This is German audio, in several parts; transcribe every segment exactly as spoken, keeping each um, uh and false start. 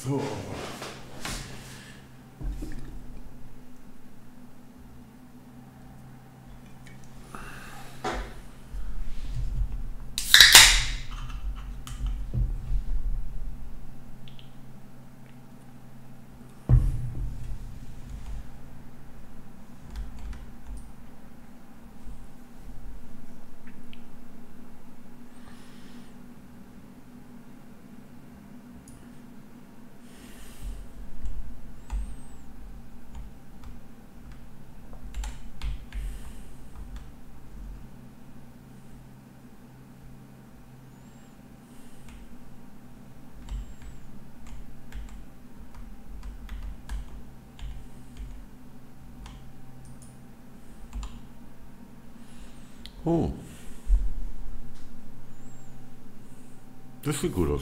So. Oh. Das sieht gut aus.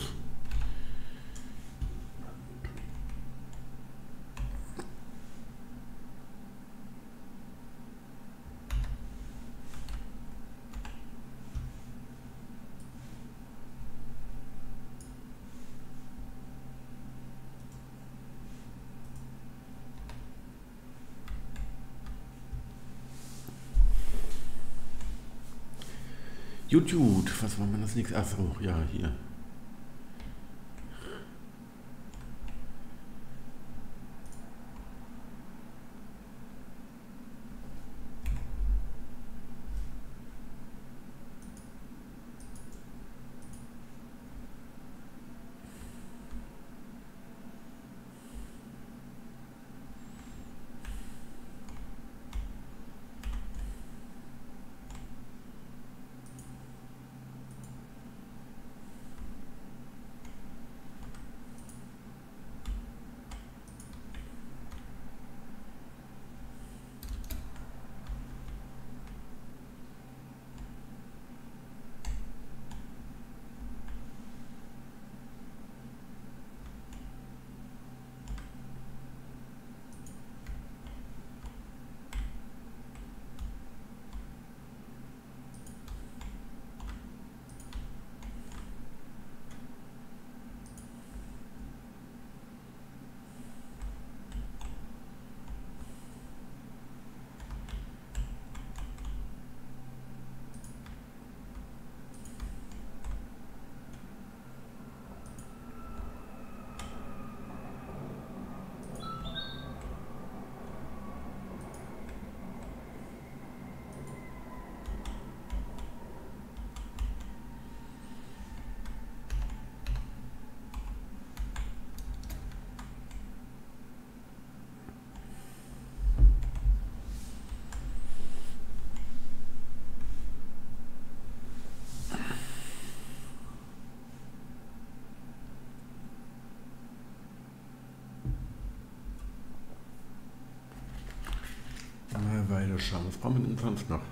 YouTube, was war man das nächste? Achso, ja, hier. Mal weiter schauen. Was brauchen wir denn sonst noch?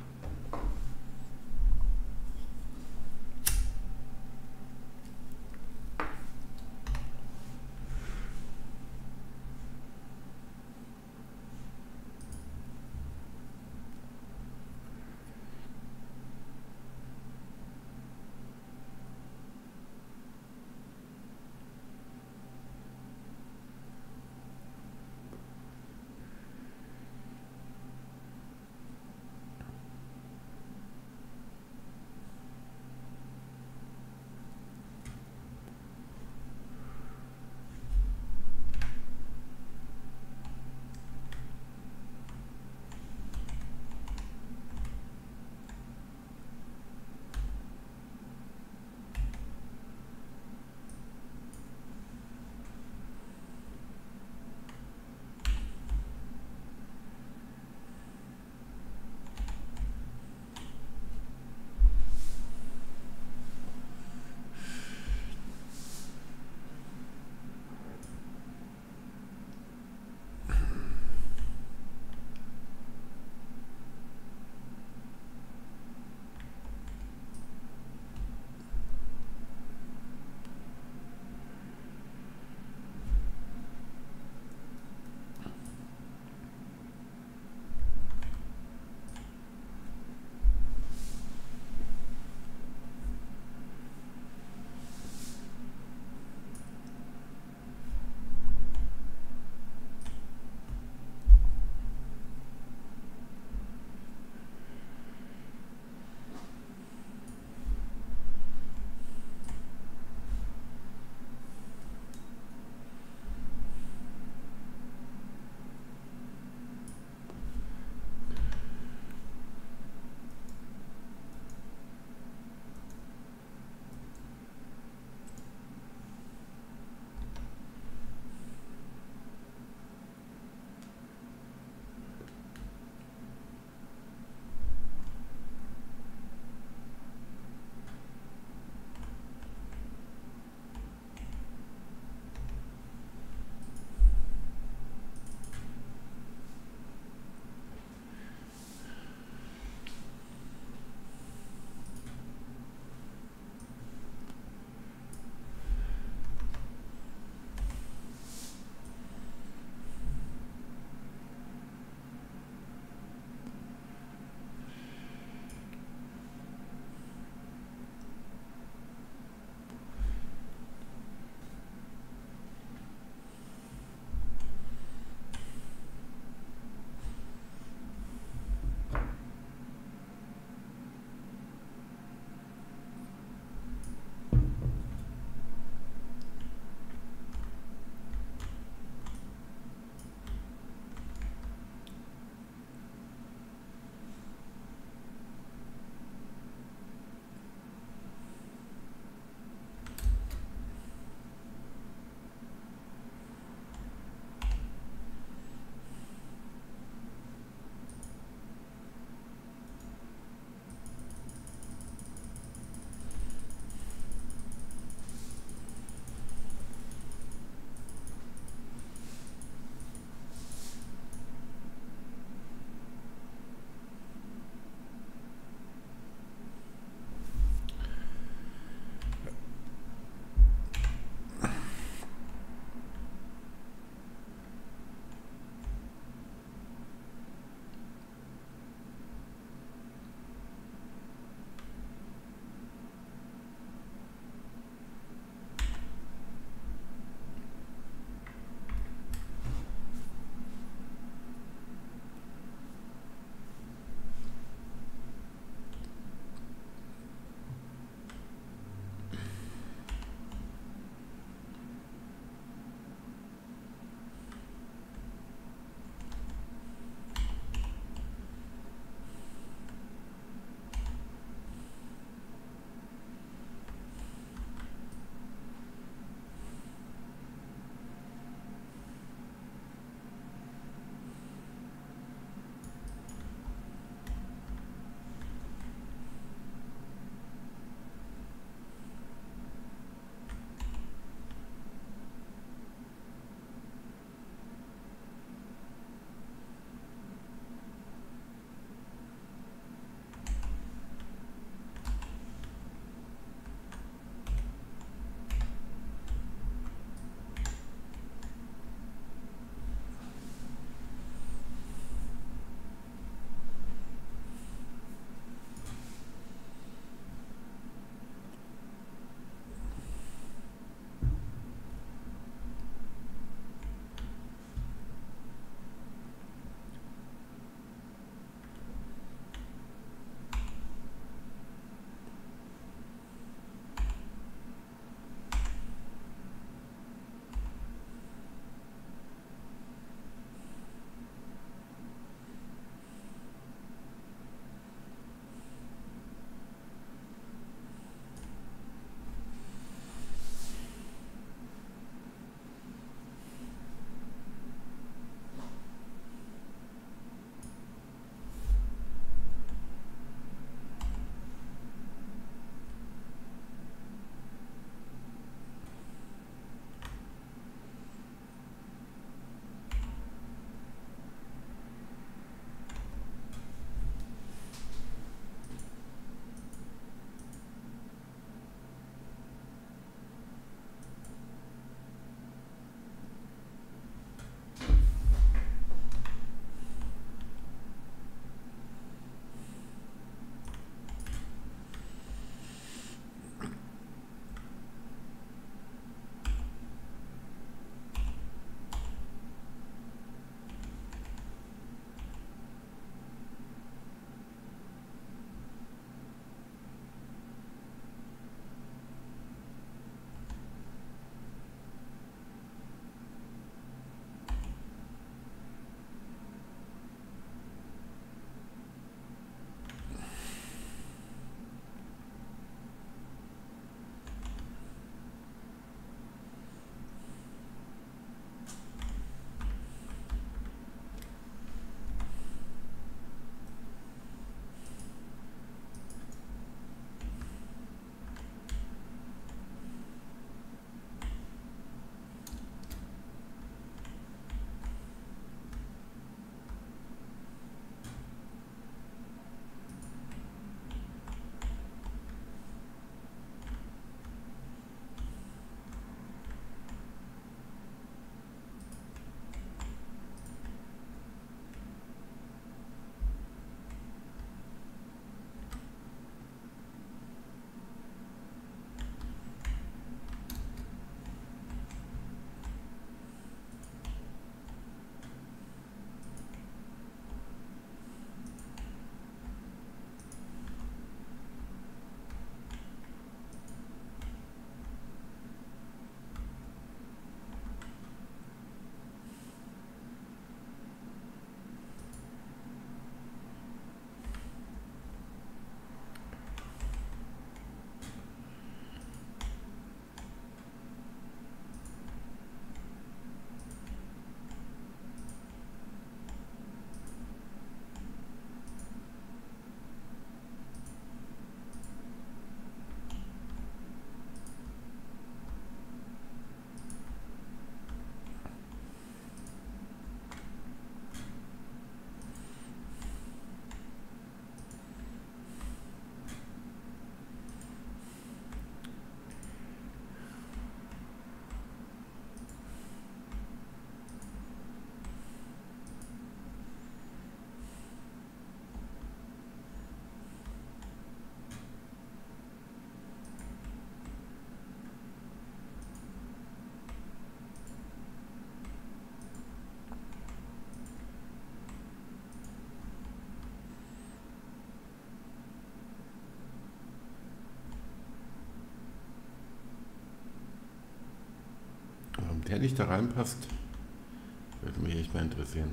der nicht da reinpasst, würde mich echt mal interessieren.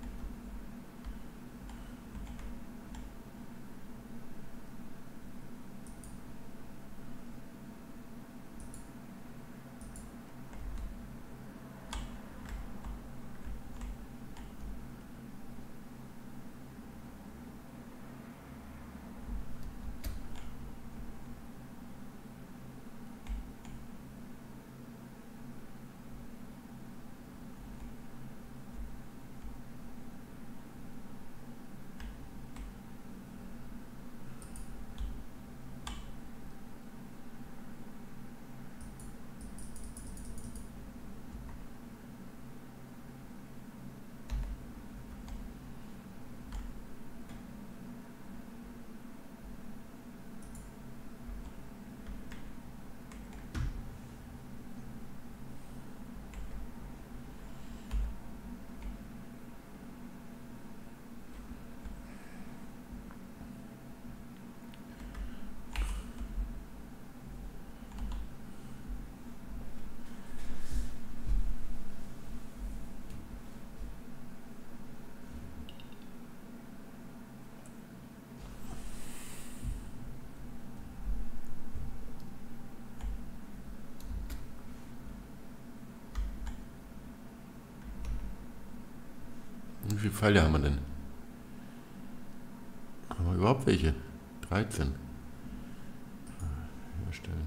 Wie viele Pfeile haben wir denn? Haben wir überhaupt welche? dreizehn. Herstellen.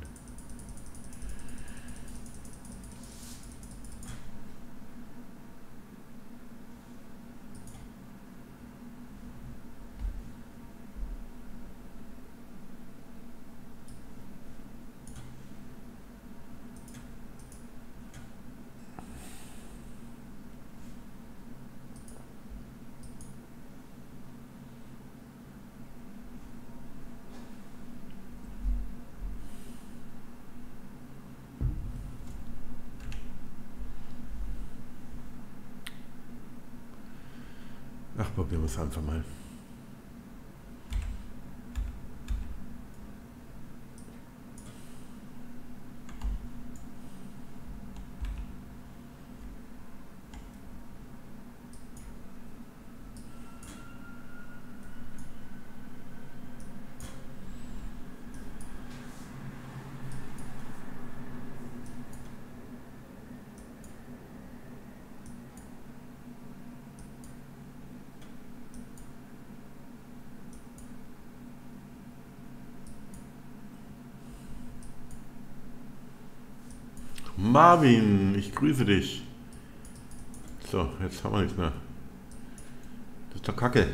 Ach, probieren wir es einfach mal. Marvin, ich grüße dich. So, jetzt haben wir nichts mehr. Das ist doch Kacke.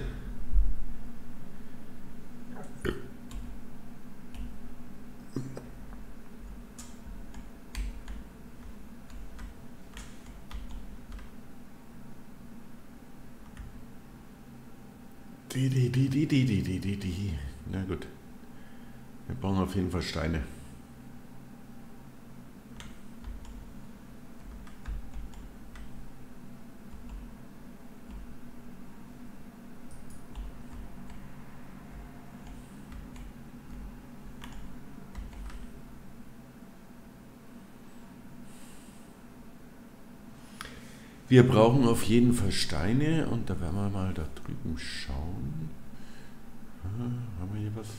Die, die, die, die, die, die, die, die, die. Na gut. Wir brauchen auf jeden Fall Steine. Wir brauchen auf jeden Fall Steine und da werden wir mal da drüben schauen. Aha, haben wir hier was?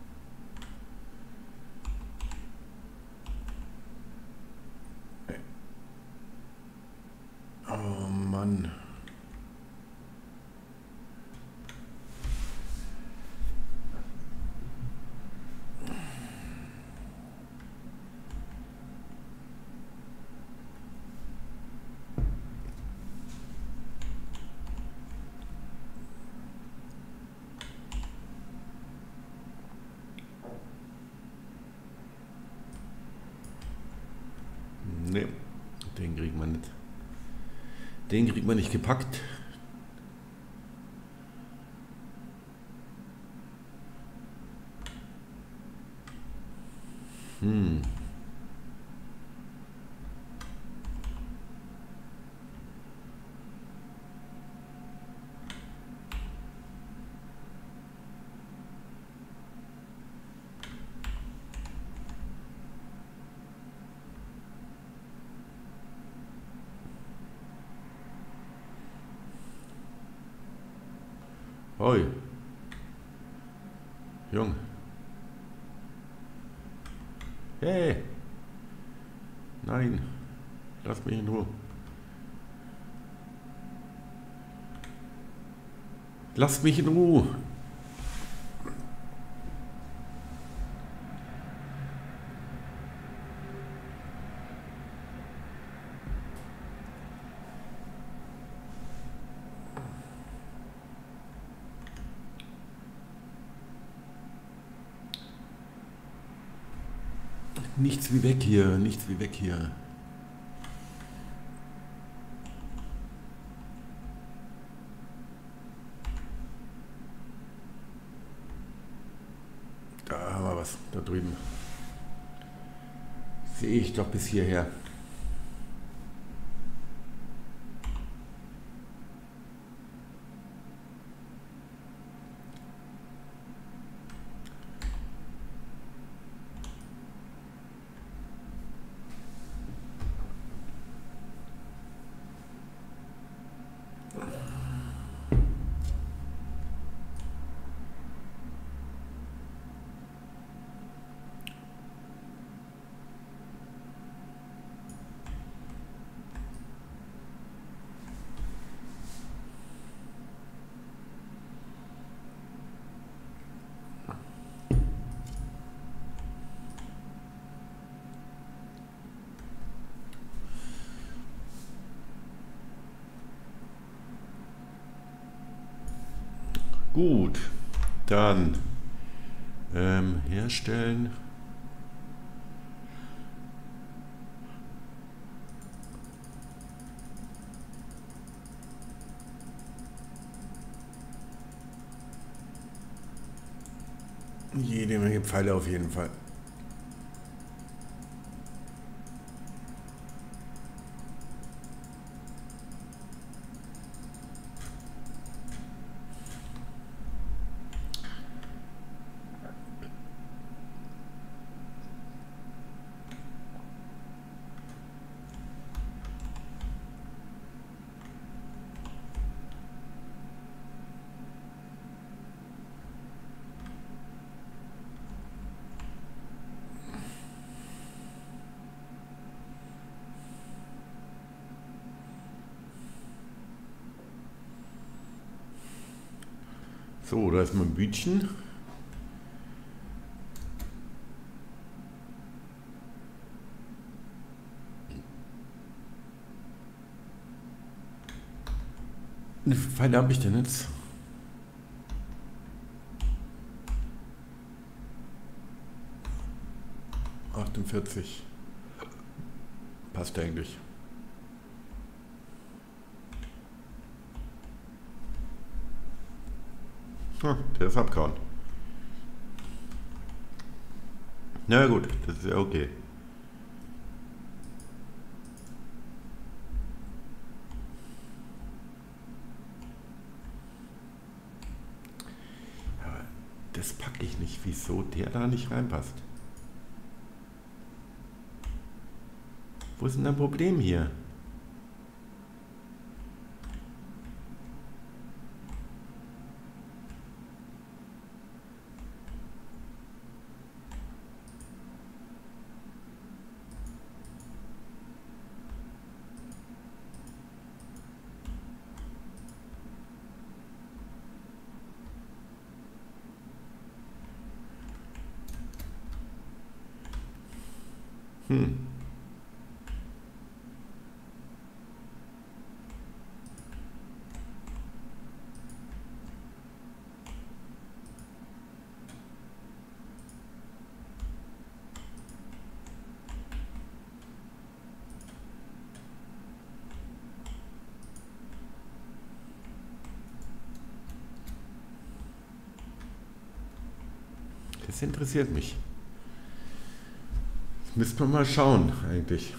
Oh Mann. Ne, den kriegt man nicht. Den kriegt man nicht gepackt. Hm. Hoi. Jung. Hey. Nein. Lass mich in Ruhe. Lasst mich in Ruhe. Nichts wie weg hier, nichts wie weg hier. Da haben wir was, da drüben. Sehe ich doch bis hierher. Gut, dann ähm, herstellen. Jede Menge Pfeile auf jeden Fall. So, da ist mein Bütchen. Wie viele Pfeile habe ich denn jetzt? achtundvierzig. Passt eigentlich. Ah, der ist abgehauen. Na gut, das ist ja okay. Aber das packe ich nicht, wieso der da nicht reinpasst. Wo ist denn dein Problem hier? Hm. Das interessiert mich. Das müsste man mal schauen, eigentlich.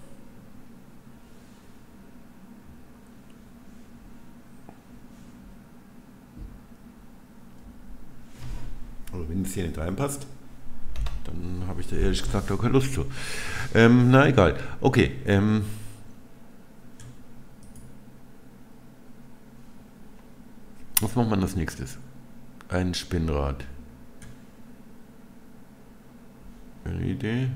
Aber wenn es hier nicht reinpasst, dann habe ich da ehrlich gesagt auch keine Lust zu. Ähm, na egal. Okay. Ähm, Was macht man als nächstes? Ein Spinnrad. Eine Idee?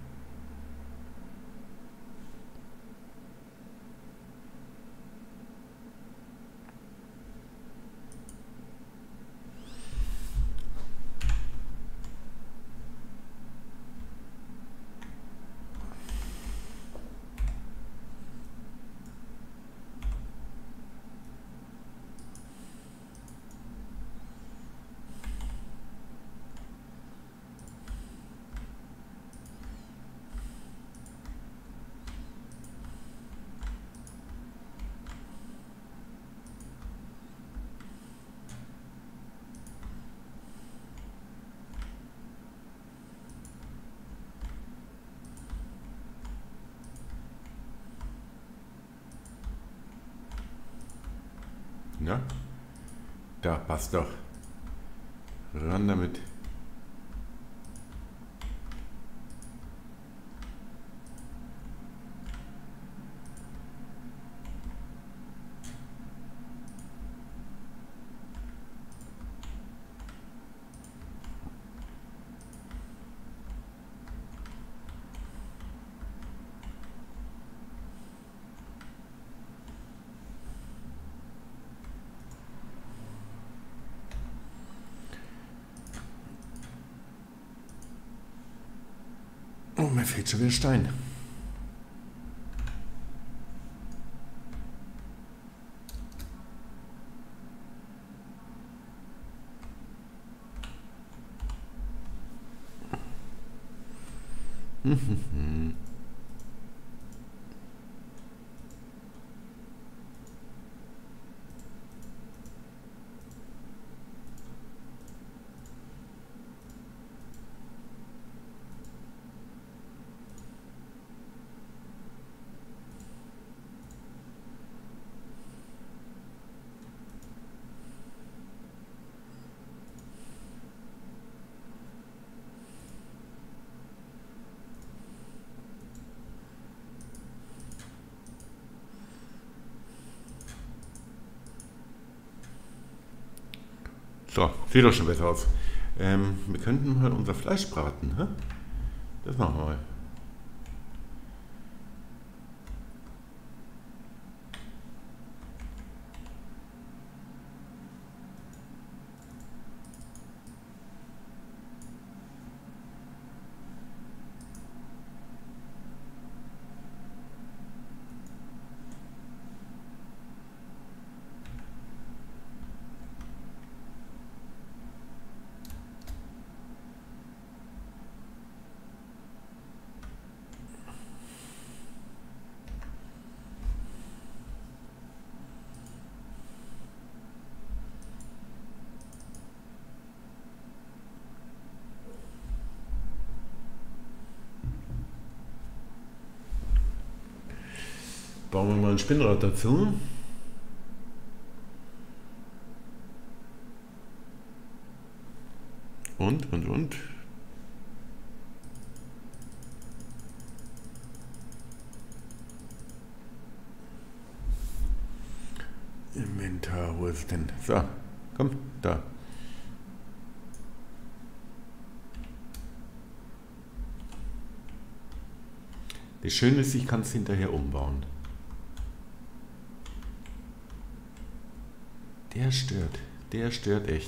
Ja, da passt doch. Ran damit. Oh, mir fehlt schon wieder Stein. So, sieht doch schon besser aus. Ähm, wir könnten mal unser Fleisch braten. Hä? Das machen wir mal. Bauen wir mal ein Spinnrad dazu. Und, und, und. Inventar, wo ist denn? So, komm, da. Das Schöne ist, ich kann es hinterher umbauen. Der stört, der stört echt.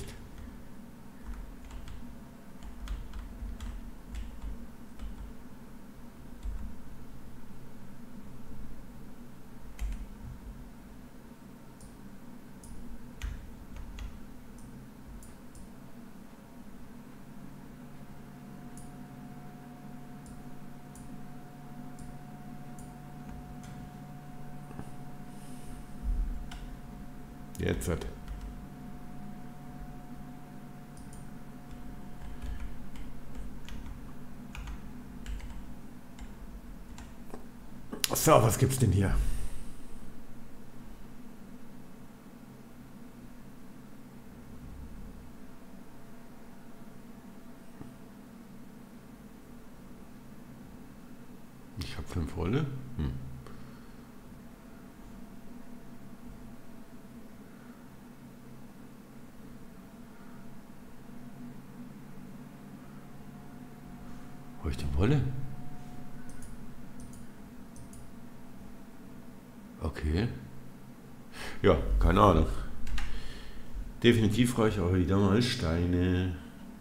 Jetzt hat. So, was gibt's denn hier? Ich habe fünf Wolle. Hm. Wolle? Okay. Ja, keine Ahnung. Definitiv brauche ich auch wieder mal Steine.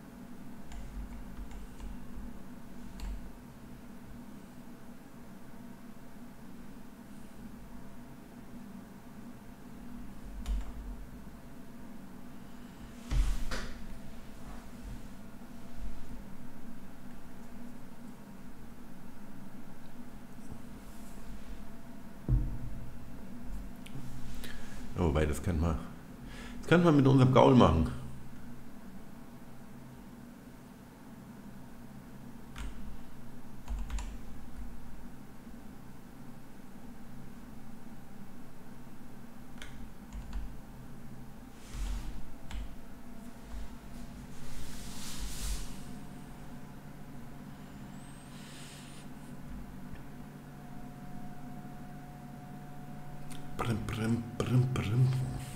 Wobei, das kann man, das kann man mit unserem Gaul machen. Brim, brim, brim, brim.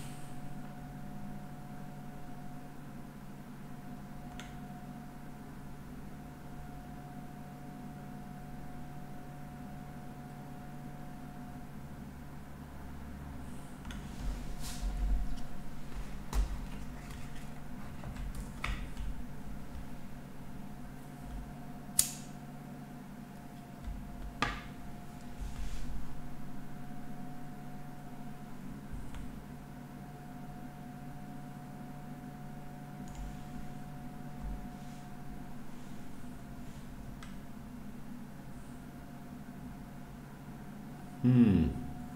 Hm.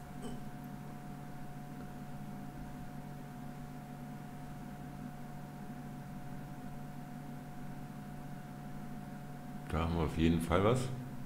Da haben wir auf jeden Fall was.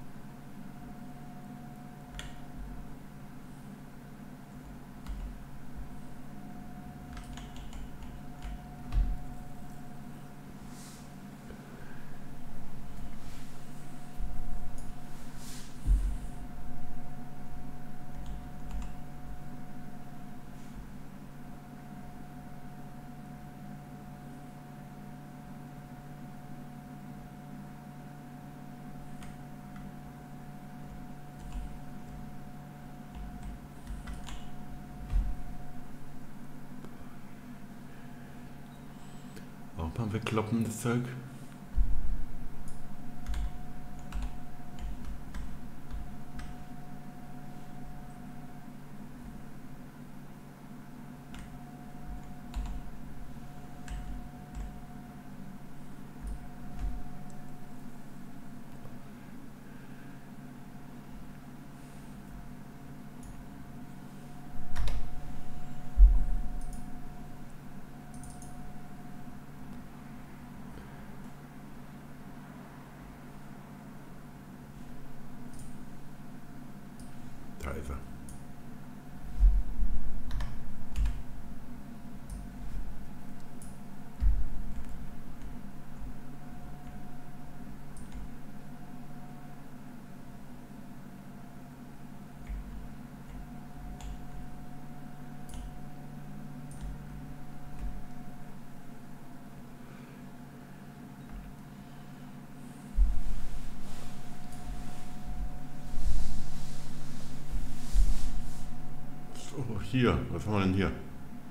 Auch mal wegkloppen, das Zeug. Da ist er. So, hier, was haben wir denn hier?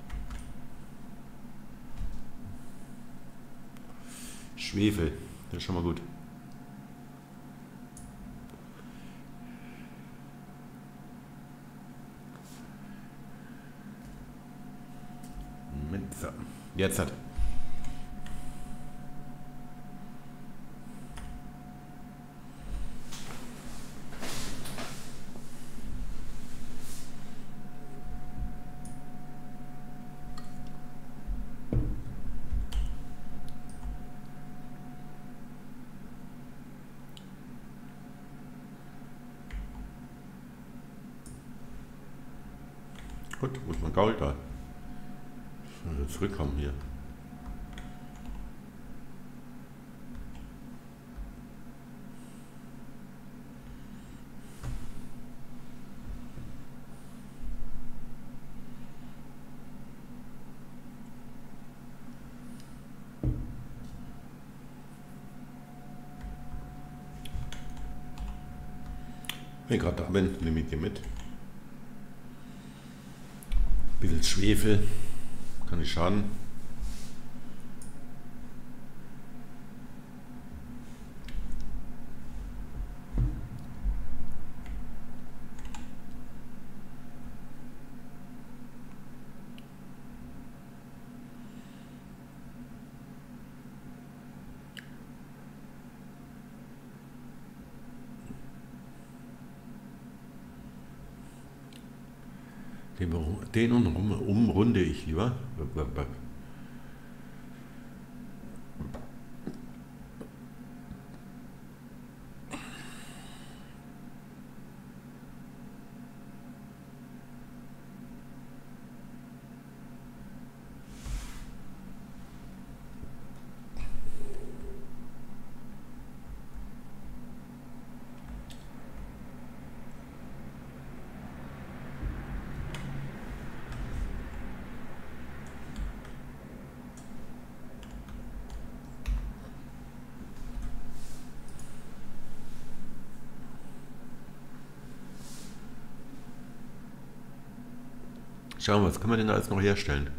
Schwefel, das ist schon mal gut. Moment, so. Jetzt hat. Gut, wo ist mein Gaul da? Ich will zurückkommen hier. Wenn ich gerade da bin, nehme ich die mit. Bisschen Schwefel, kann nicht schaden. Den, den um, umrunde ich lieber. Schauen wir, was können wir denn da alles noch herstellen?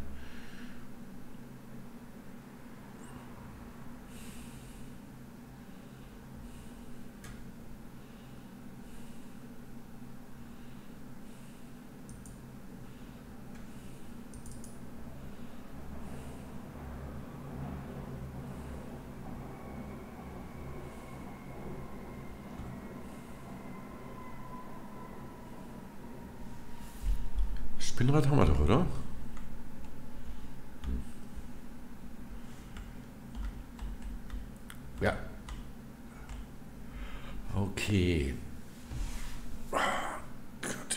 Spinnrad haben wir doch, oder? Ja. Okay. Oh Gott.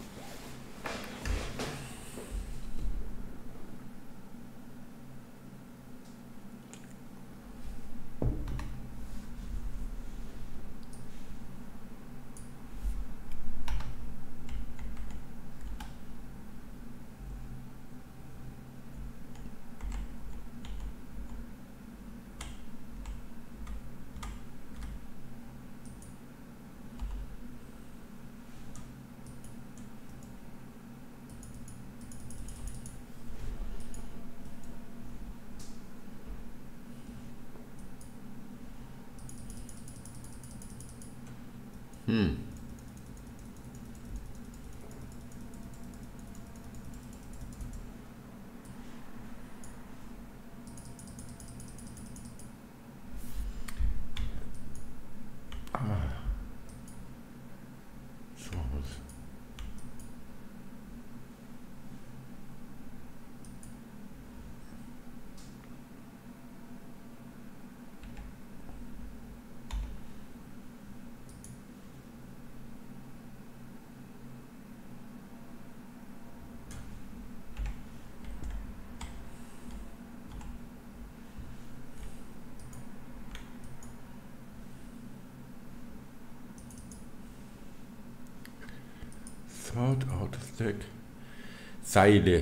Hm. Ah. So was. Thought out of stack. Seile.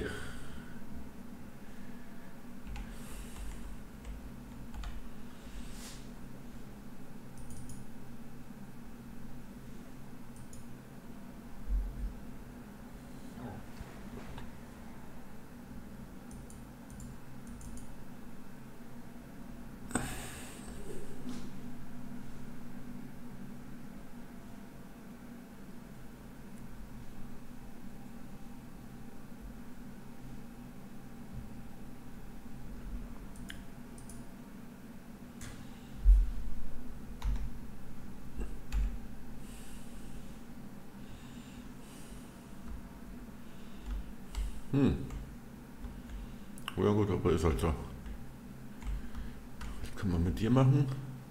Hm. Ja gut, aber ist halt so. Was kann man mit dir machen?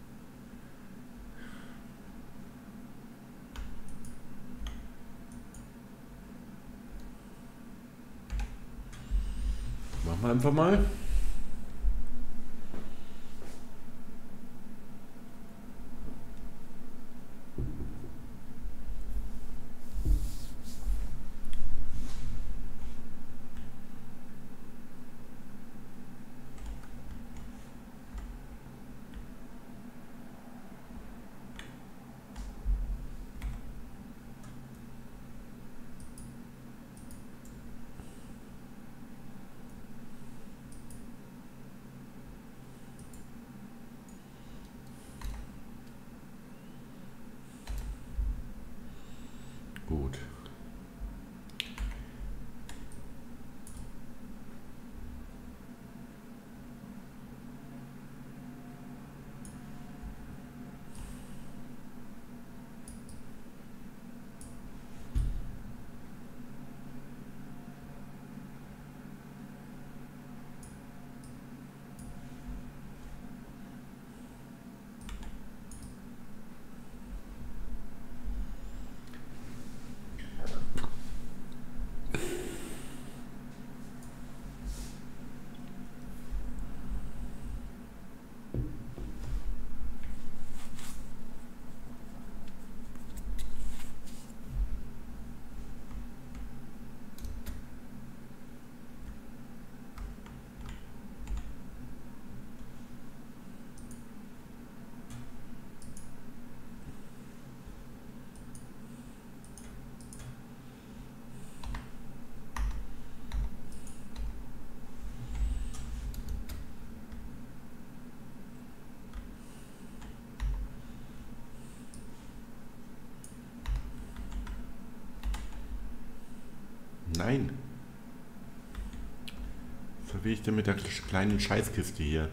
Machen wir einfach mal. Nein. Was will ich denn mit der kleinen Scheißkiste hier?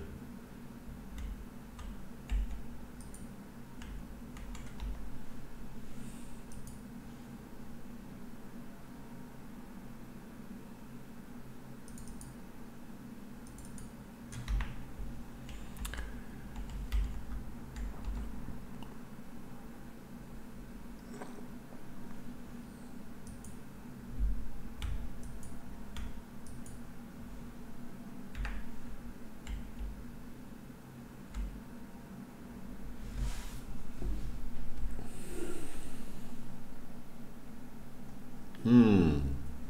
Hm.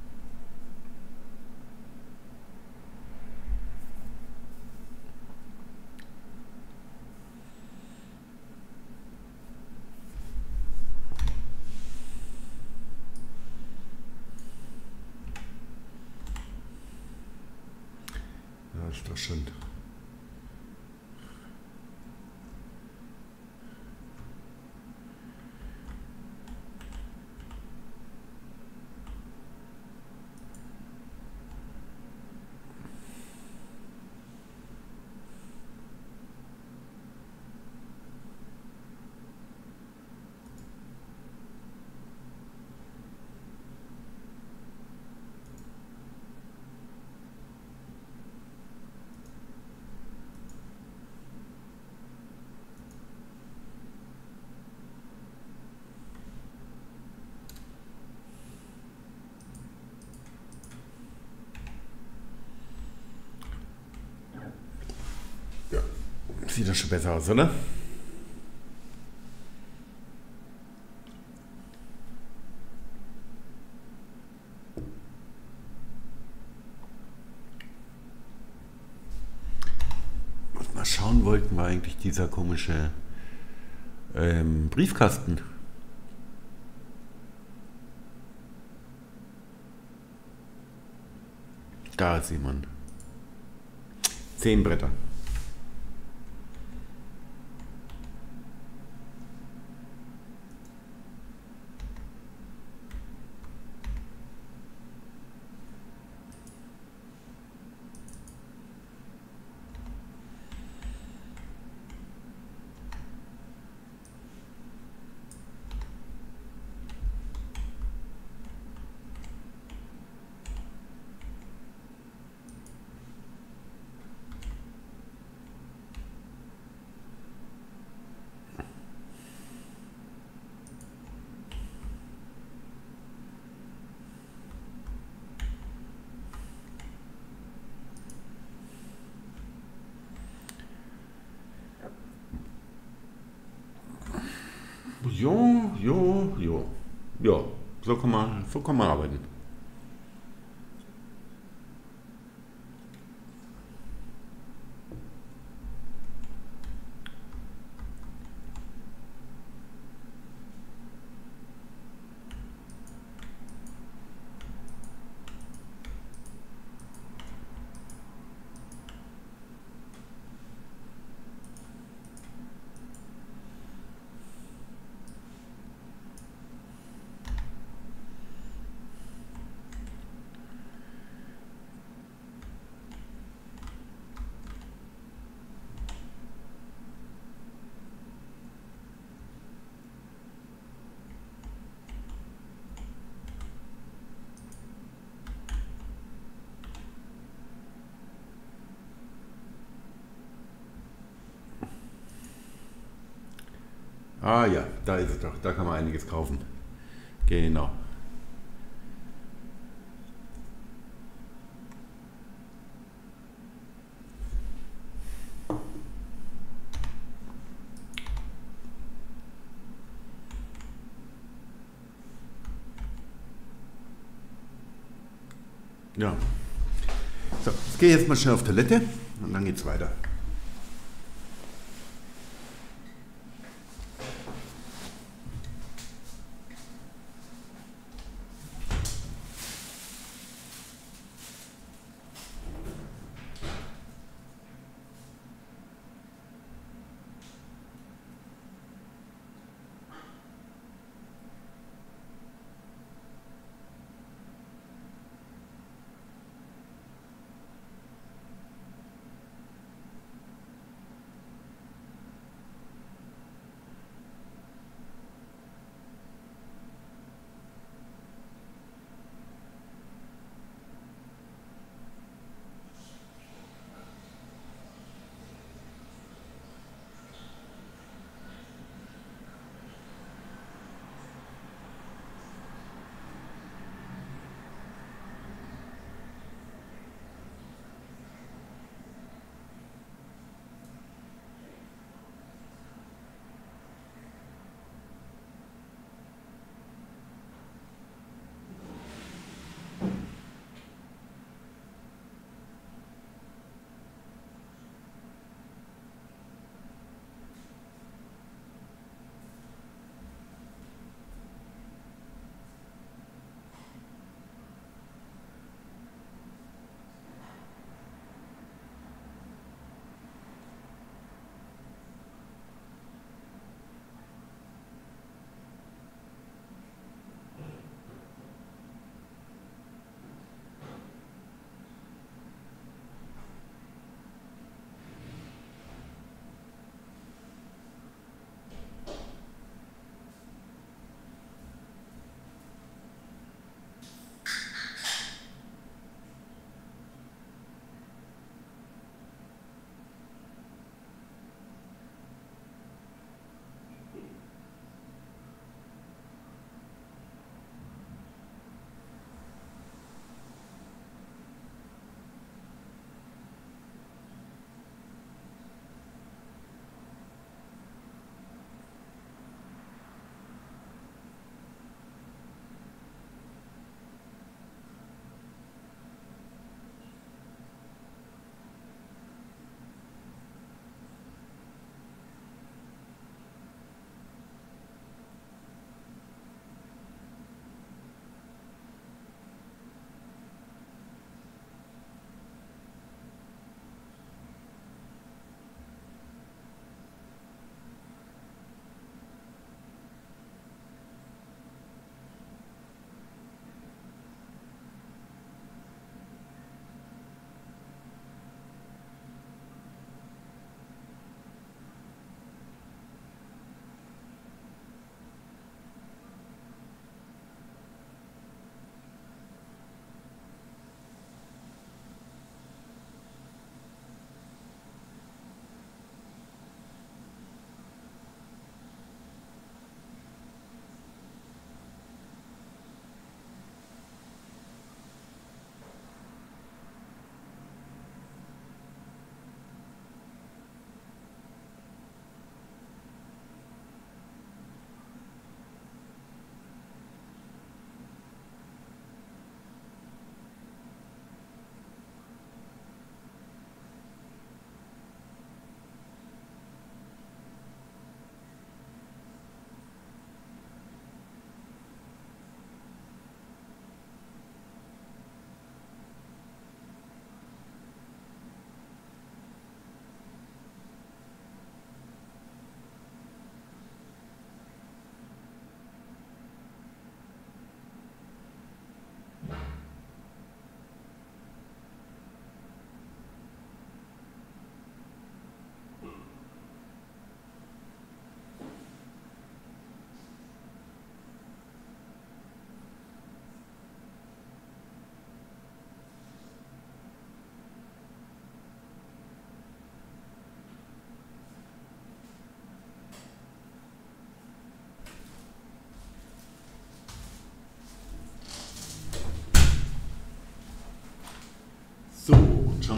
Ja, ist doch schon. Ja, sieht doch schon besser aus, oder? Was wir schauen wollten, war eigentlich dieser komische ähm, Briefkasten. Da ist jemand. Zehn Bretter. Jo, jo, jo. Ja, so kann man, so kann man arbeiten. Ah ja, da ist es doch. Da kann man einiges kaufen. Genau. Ja. So, jetzt gehe ich jetzt mal schnell auf Toilette und dann geht's weiter.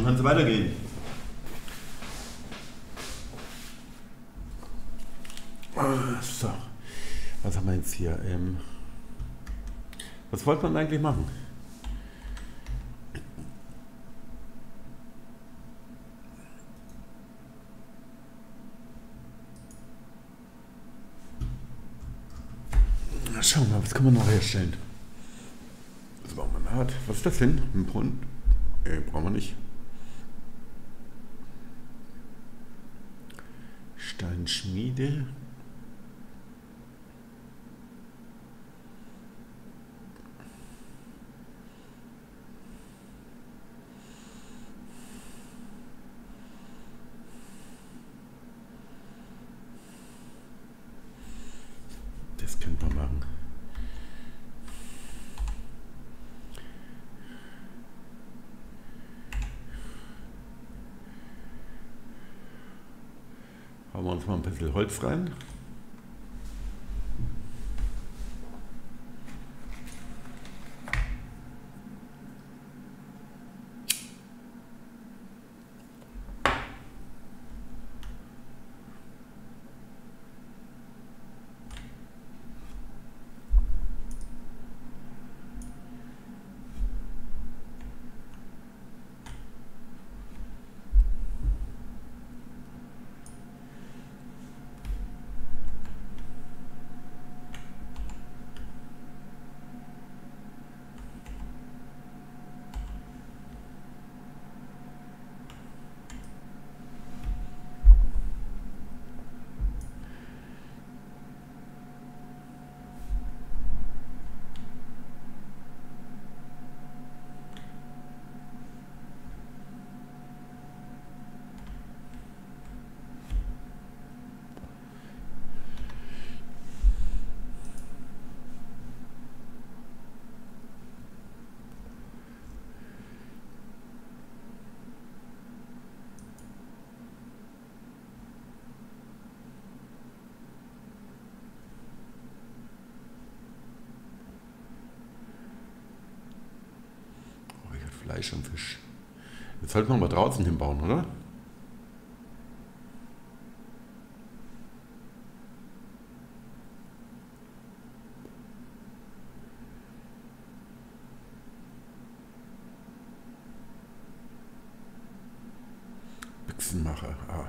Dann kann es weitergehen. So, was haben wir jetzt hier? Ähm, was wollte man eigentlich machen? Na, schauen wir mal, was kann man noch herstellen? Das war man hart. Was ist das denn? Ein Pfund? Äh, brauchen wir nicht. Steinschmiede. Das könnte man machen. Hauen wir uns mal ein bisschen Holz rein. Fleisch und Fisch. Jetzt sollten wir mal draußen hinbauen, oder? Büchsenmacher. Ah.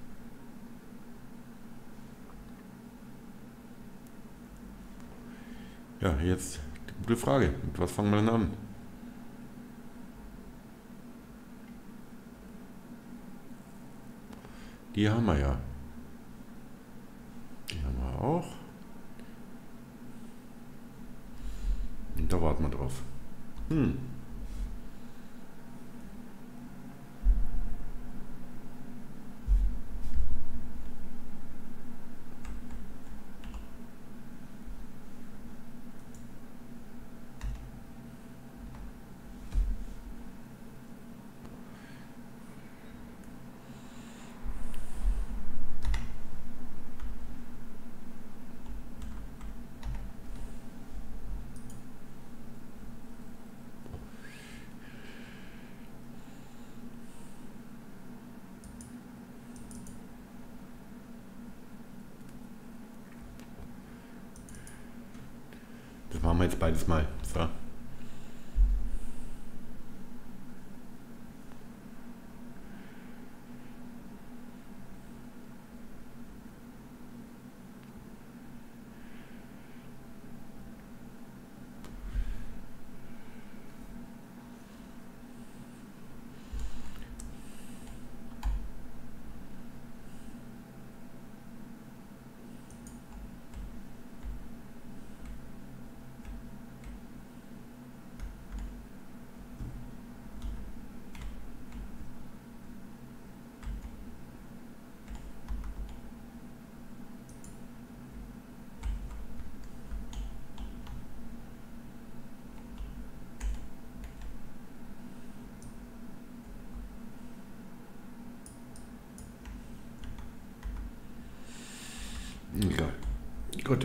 Ja, jetzt die gute Frage. Mit was fangen wir denn an? Die haben wir ja. Die haben wir auch. Und da warten wir drauf. Hm. Das machen wir jetzt beides mal. So. Egal. Gut.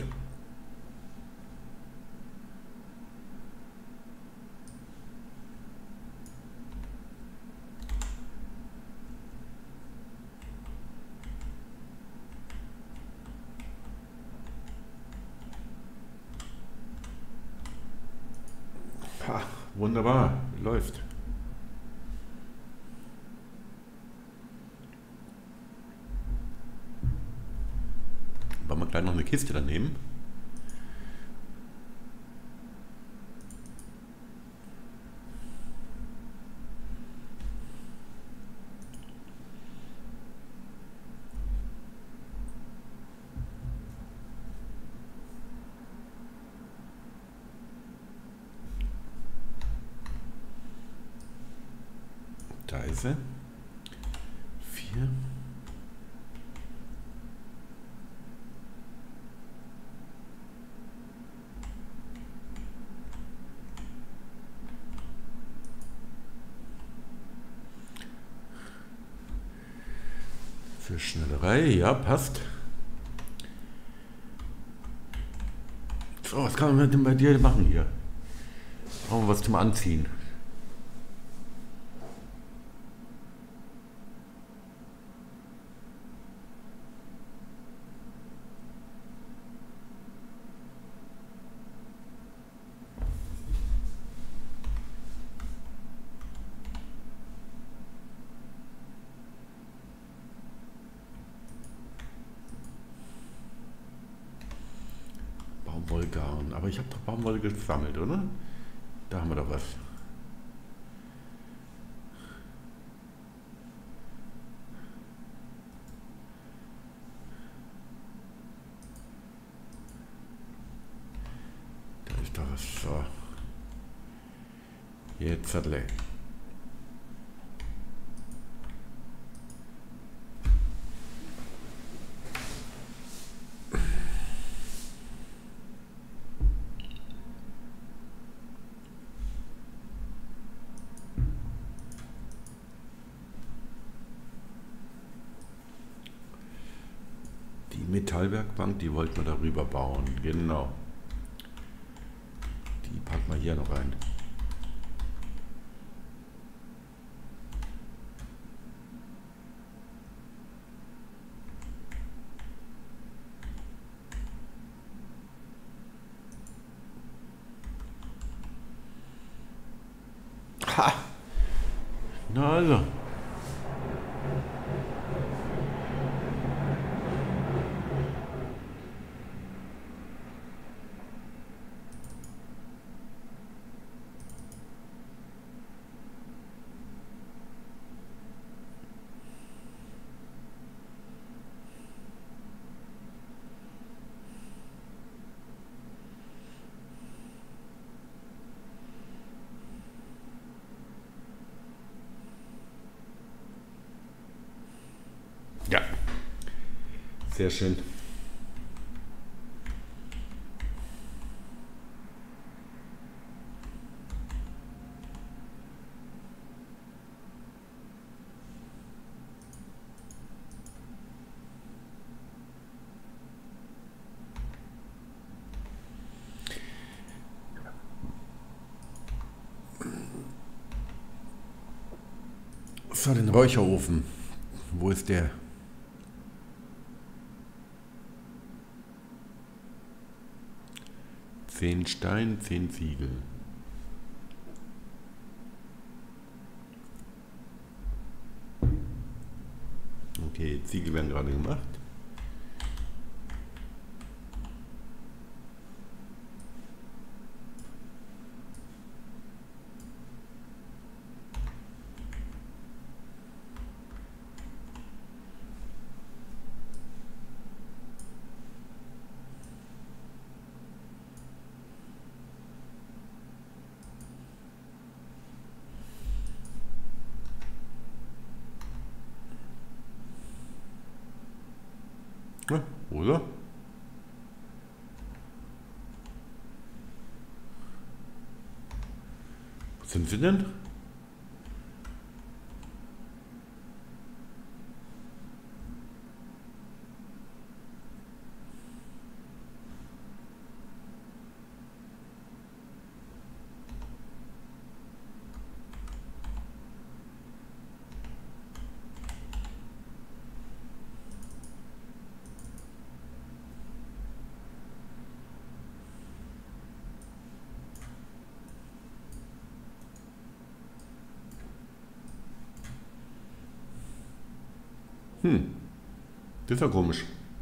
Wunderbar, läuft. Wollen wir gleich noch eine Kiste daneben? Da ist sie. Vier. Für Schnellerei, ja, passt. So, was kann man denn bei dir machen hier? Brauchen wir was zum Anziehen. Baumwollgarn, aber ich habe doch Baumwolle gesammelt, oder? Da haben wir doch was. Da ist doch was. So. Jetzt hat er. Metallwerkbank, die wollten wir darüber bauen. Genau. Die packen wir hier noch rein. Ha! Na also. Ja, sehr schön. So, den Räucherofen. Wo ist der? Zehn Stein, zehn Ziegel. Okay, Ziegel werden gerade gemacht. Ja, oder? Wo sind sie denn? Das ist ja komisch.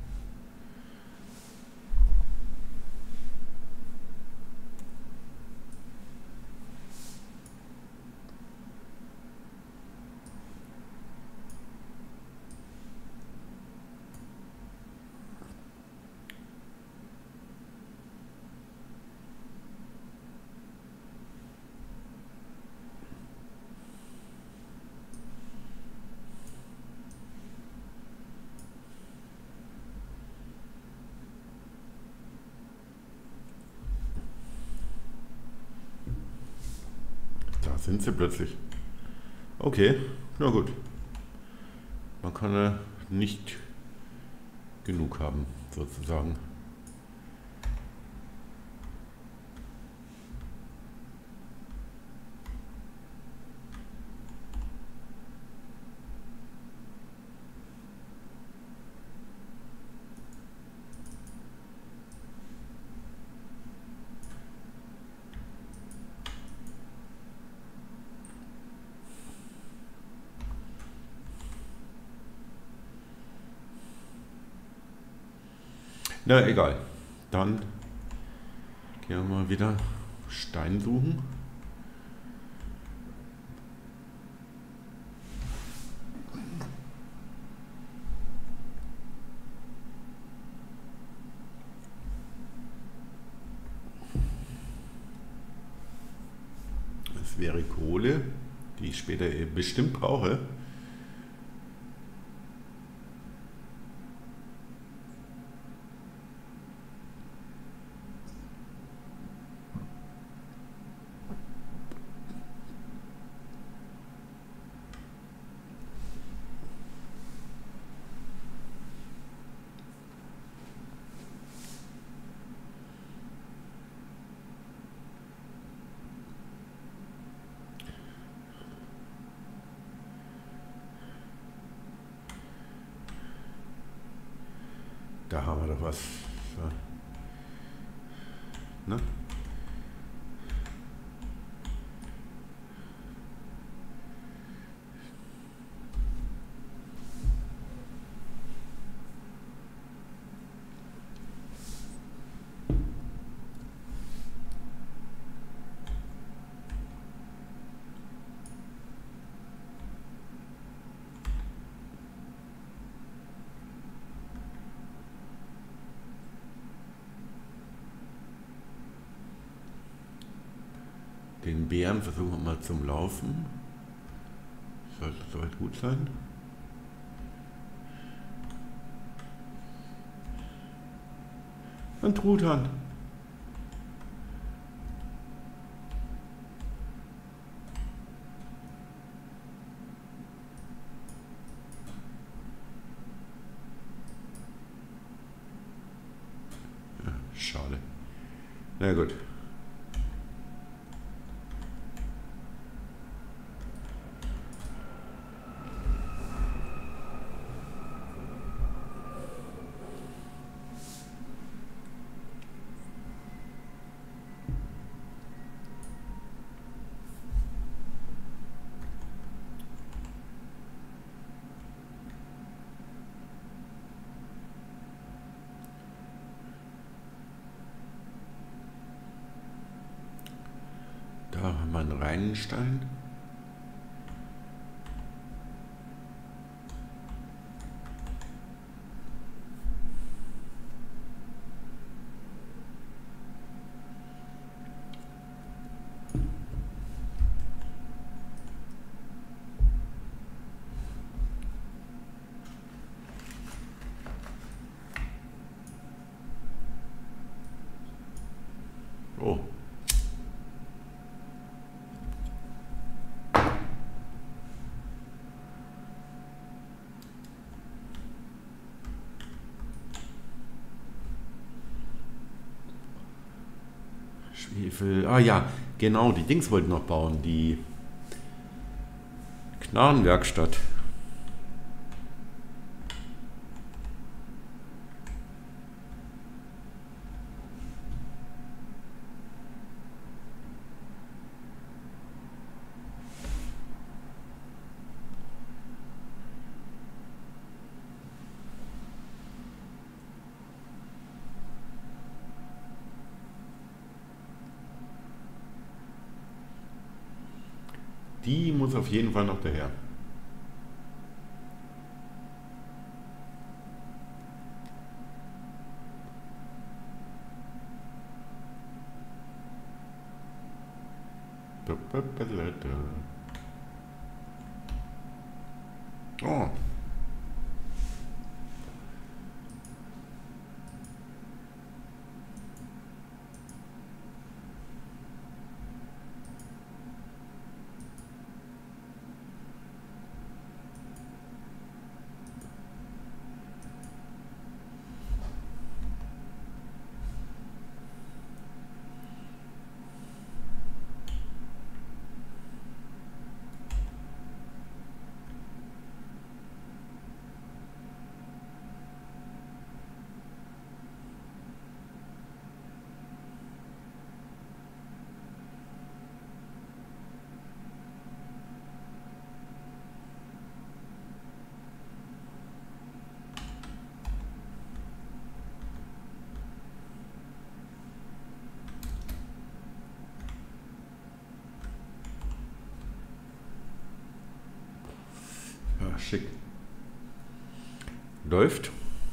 Da sind sie plötzlich. Okay, na gut. Man kann ja nicht genug haben, sozusagen. Na egal. Dann gehen wir mal wieder Stein suchen. Das wäre Kohle, die ich später bestimmt brauche. Da haben wir doch was. So. Ne? Den Bären versuchen wir mal zum Laufen. Sollte soweit gut sein. Ein Truthahn. Ja, schade. Na gut. Da haben wir einen reinen Stein. Oh. Schwefel. Ah ja, genau, die Dings wollten noch bauen, die Knarrenwerkstatt. Die muss auf jeden Fall noch daher. Oh. Ja, schick. Läuft.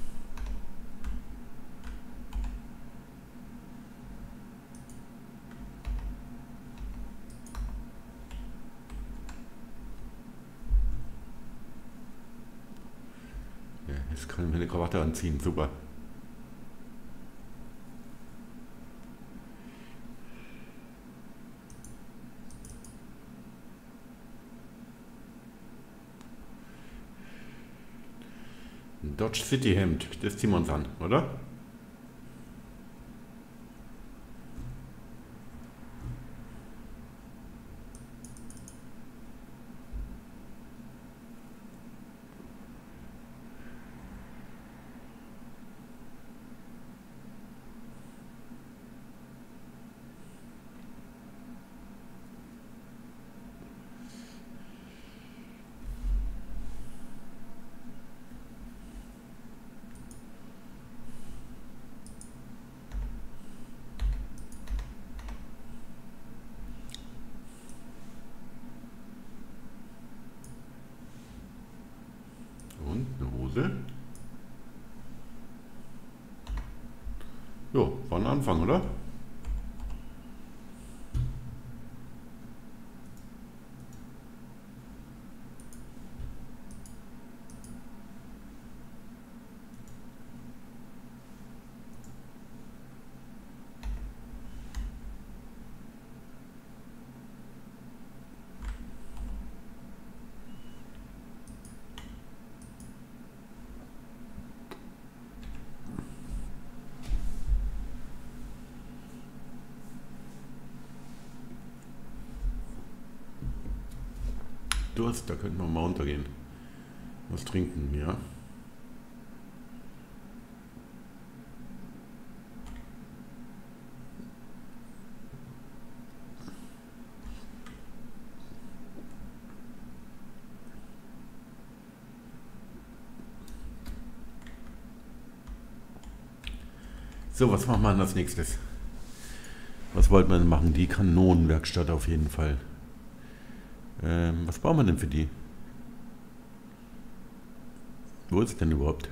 Ja, jetzt kann ich mir eine Krawatte anziehen. Super. Ein Dodge City Hemd. Das ziehen wir uns an, oder? Und eine Hose. Jo, war ein Anfang, oder? Durst, da könnten wir mal runtergehen. Was trinken, ja. So, was machen wir denn als nächstes? Was wollten wir denn machen? Die Kanonenwerkstatt auf jeden Fall. Ähm, was brauchen wir denn für die? Wo ist es denn überhaupt?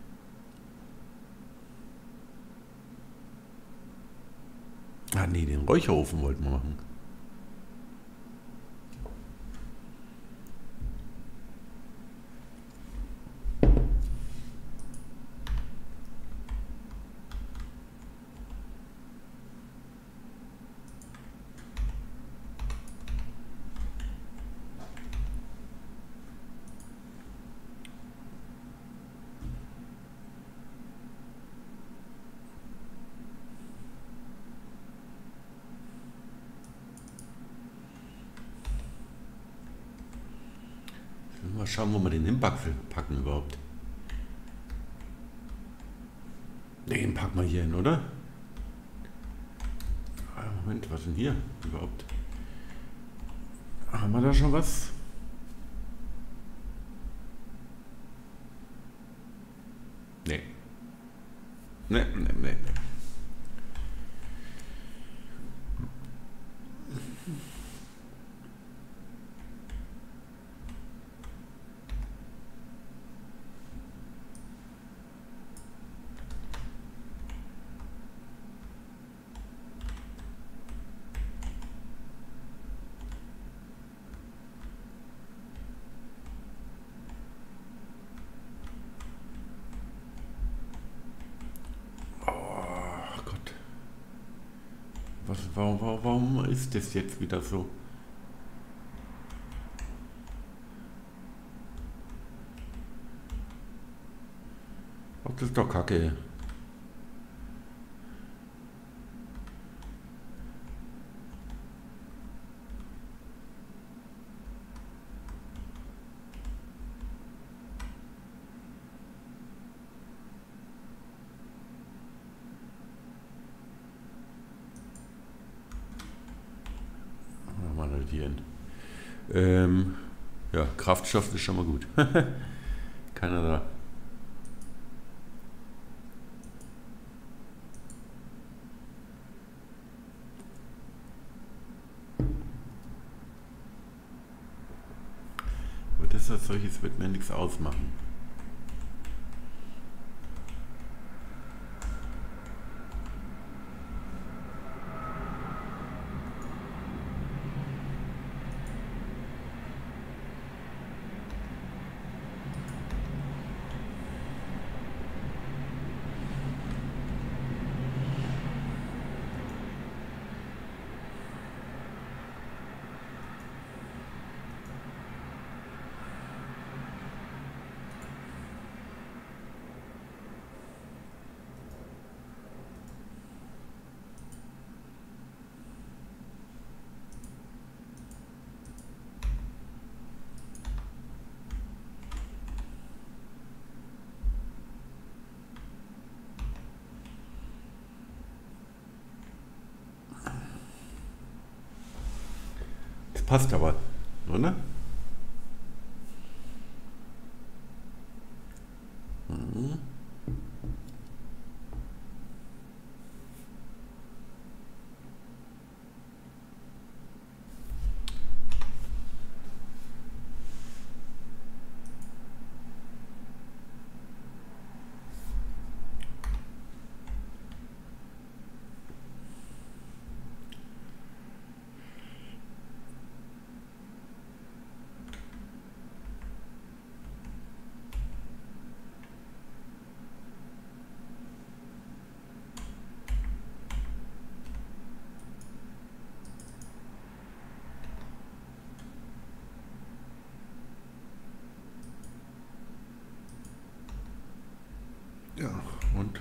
Ah nee, den Räucherofen wollten wir machen. Mal schauen, wo wir den hinpacken packen überhaupt. Den packen wir hier hin, oder? Moment, was ist denn hier überhaupt? Haben wir da schon was? Nee. Nee, nee, nee, nee. Warum, warum, warum ist das jetzt wieder so? Ach, das ist doch kacke. Mal notieren. Ähm, ja, Kraftstoff ist schon mal gut. Keiner da. Aber das als solches wird mir nichts ausmachen. Das passt aber, oder? Mhm. Ja, und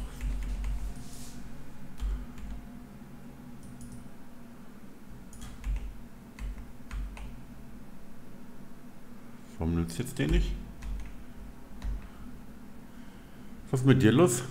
warum nützt jetzt den nicht? Was ist mit dir los?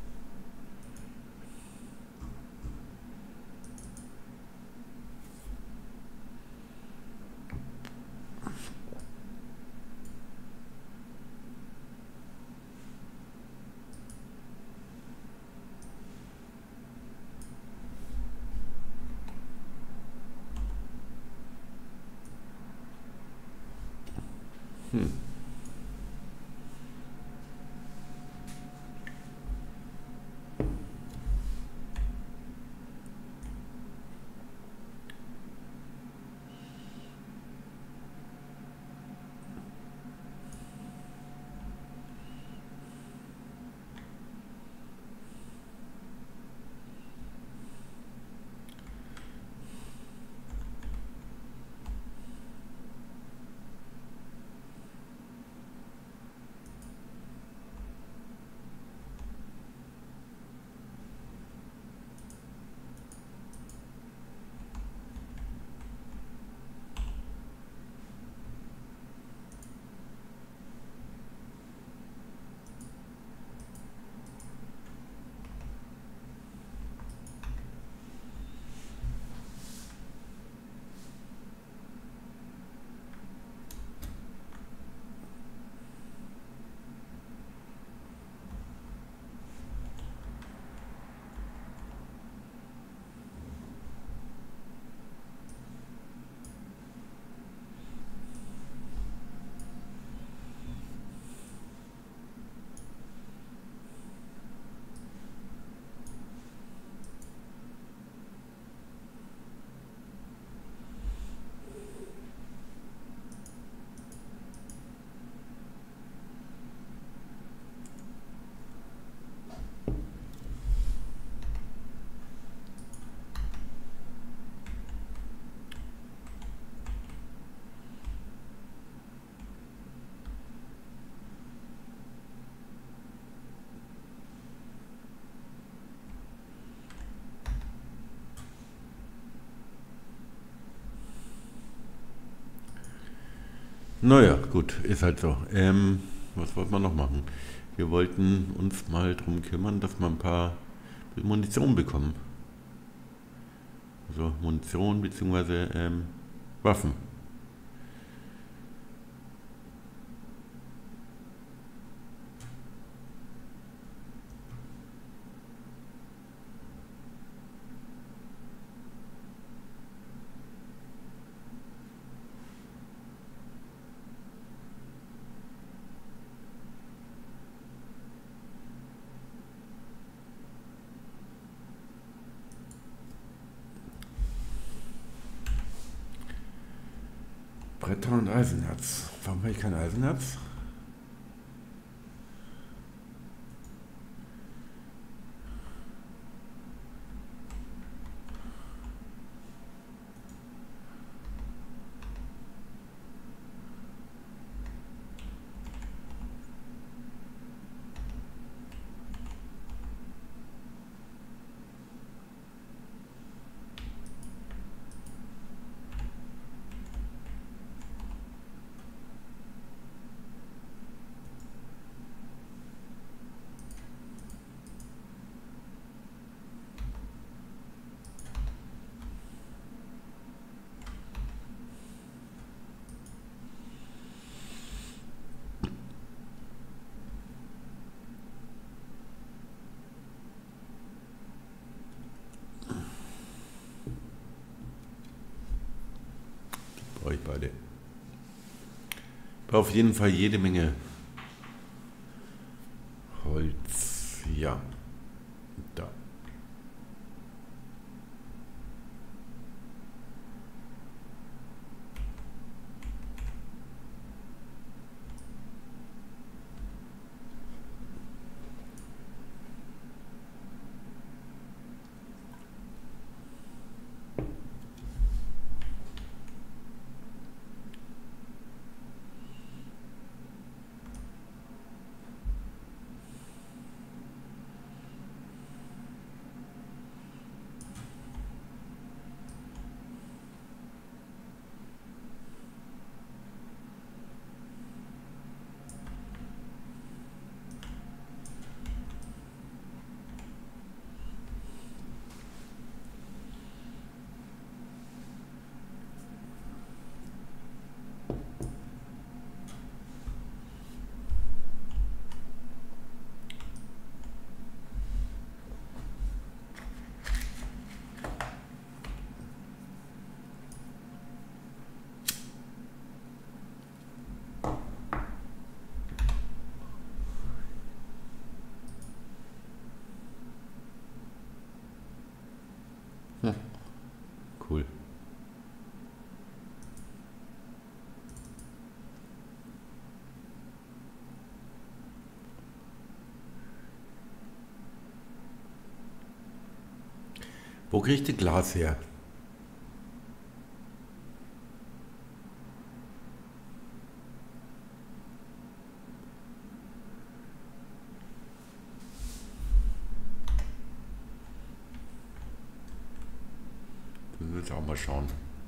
Hm. Naja, gut, ist halt so. Ähm, was wollten wir noch machen? Wir wollten uns mal drum kümmern, dass wir ein paar Munition bekommen. Also Munition bzw. Ähm, Waffen. Bretter und Eisenerz. Warum habe ich kein Eisenerz? Brauche ich beide. Brauche auf jeden Fall jede Menge Holz. Ja. Da. Hm. Cool. Wo kriege ich denn Glas her? Das müssen wir jetzt auch mal schauen.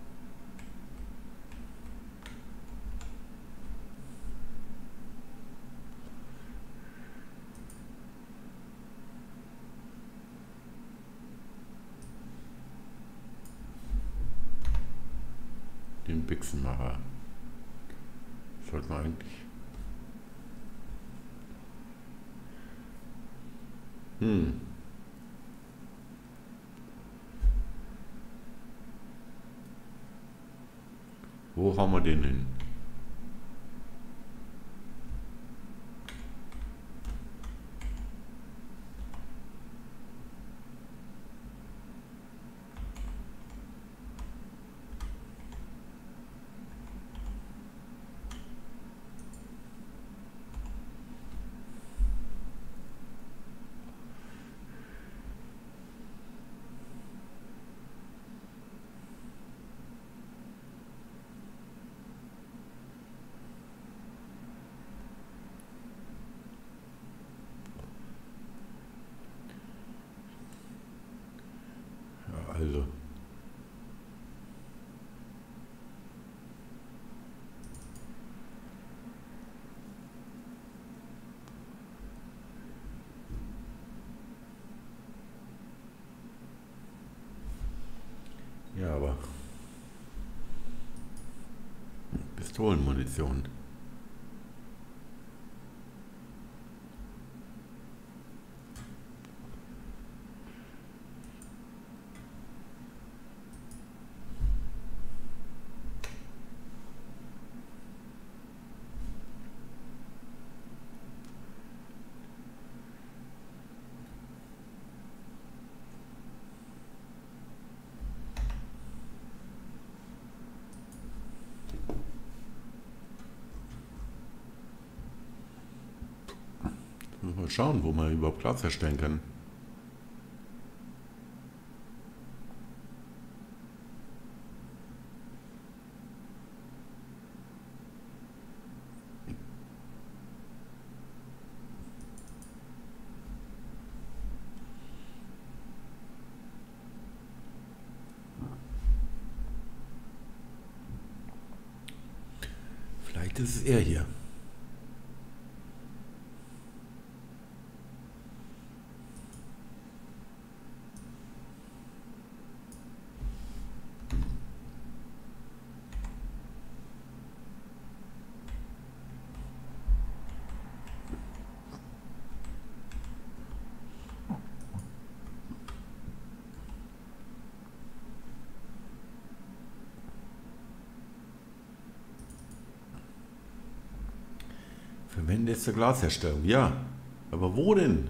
Den Büchsenmacher. Sollte man eigentlich. Hm. Wo haben wir den hin? Pistolenmunition. Mal schauen, wo man überhaupt Glas herstellen kann. Vielleicht ist es er hier. Verwende es zur Glasherstellung. Ja, aber wo denn?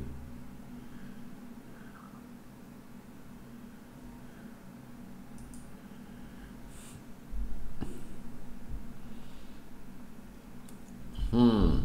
Hm.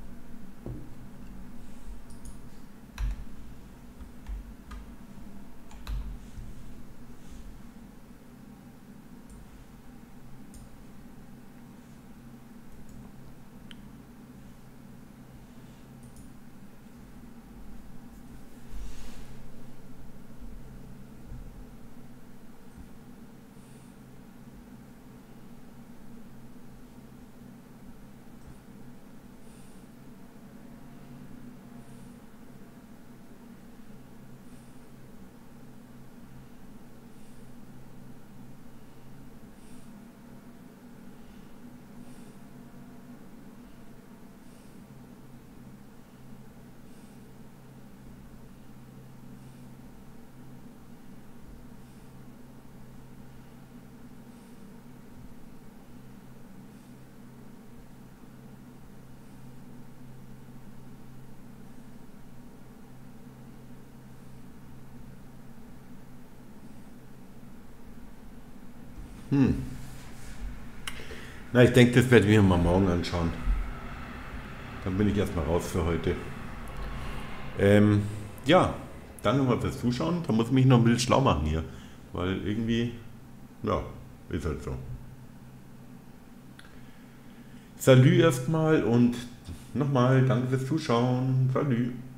Hm. Na, ich denke, das werde ich mir mal morgen anschauen. Dann bin ich erstmal raus für heute. Ähm, ja, danke mal fürs Zuschauen. Da muss ich mich noch ein bisschen schlau machen hier. Weil irgendwie, ja, ist halt so. Salü erstmal und nochmal danke fürs Zuschauen. Salü.